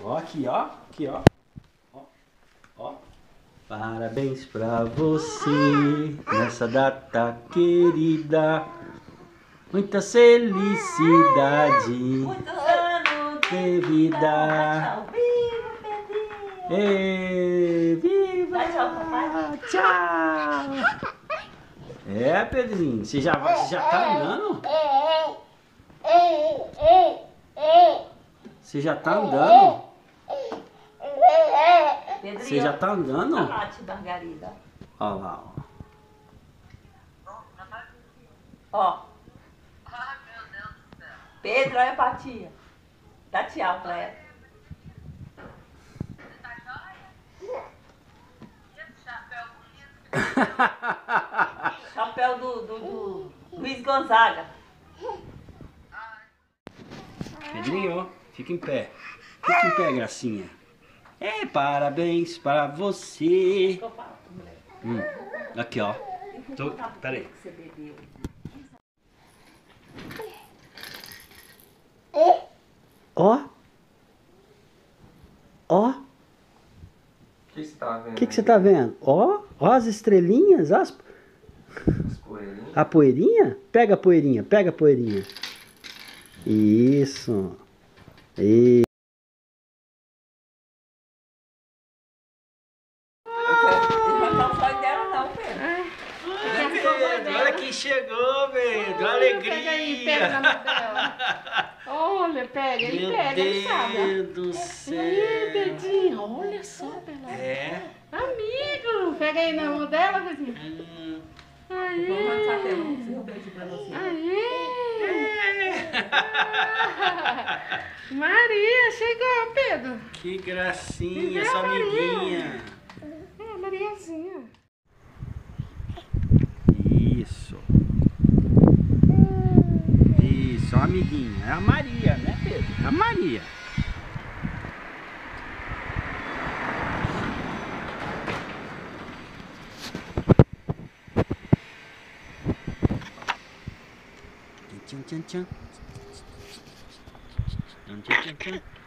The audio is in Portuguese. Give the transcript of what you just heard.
Ó, aqui, ó. Aqui, ó. Ó, ó. Parabéns pra você nessa data querida. Muita felicidade. Muitos anos de vida. Viva, Pedrinho! Ê, viva! Dá tchau, papai. Tchau! É, Pedrinho, você já tá andando? Você já tá andando? Pedrinho, Você já tá andando? olha lá, tia Margarida. Olha lá, ó. Ó. Pedro, olha pra tia. Dá tchau pra ela. Chapéu do Luiz Gonzaga. Pedrinho, ó, fica em pé. Fica em pé, gracinha. É, parabéns pra você. Aqui, ó. Pera aí. Você bebeu. Ó. Ó. O que você tá vendo? O que você tá vendo? Ó, ó as estrelinhas, ó As poeirinhas? a poeirinha. Pega a poeirinha, pega a poeirinha. Isso. E... Ele vai dar o sonho dela não, Pedro. Pedro, olha quem chegou, Pedro. Alegria. Pega aí, pega na mão dela. Olha, pega, ele Meu pega, ele sabe. Deus do E céu. aí, Pedrinho, olha só, Bela. É. Amigo, pega aí na mão dela, Pedrinho. Vamos Aí, lançar pelo um beijo pra você. aí. Maria, chegou, Pedro. Que gracinha, Que sua Maria. amiguinha. É, Mariazinha. Isso. Isso, a amiguinha. É a Maria, né, Pedro? É a Maria. Tchan, tchan, tchan. Tchan, tchan, tchan.